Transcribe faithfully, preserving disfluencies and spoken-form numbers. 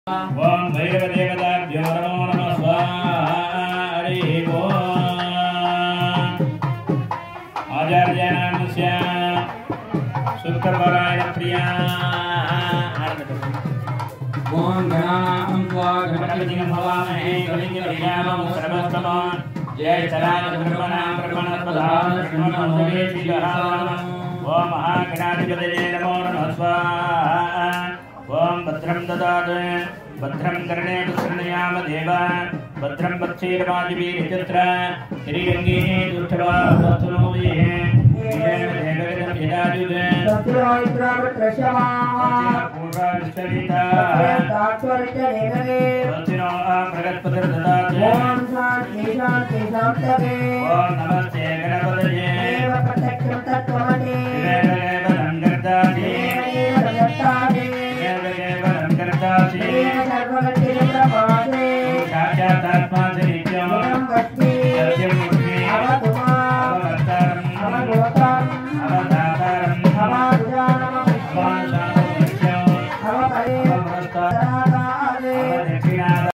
ओम भैरवदेवताभ्यो नमो नमः स्वाहा हरिः ओम आचार्याणामस्य शुक्रपरायण प्रिया ओम गणानां त्वा गणपतिं भवामहे कविं कल्याणं सर्वस्तमं जय चराय ब्रह्मणां ब्रह्मणस्पदां श्रीमन्मोहेशिखरां ओम महागणाधिपतये नमो नमः स्वाहा ओम भद्रं ददातु भद्रं कर्णेषु शृणुयाम देवा भद्रं पक्षीर्वाजिभिर्यजत्र श्रीरङ्गेः दुष्टवासुनोभिः नमस्ते गणपतये साक्षात्मा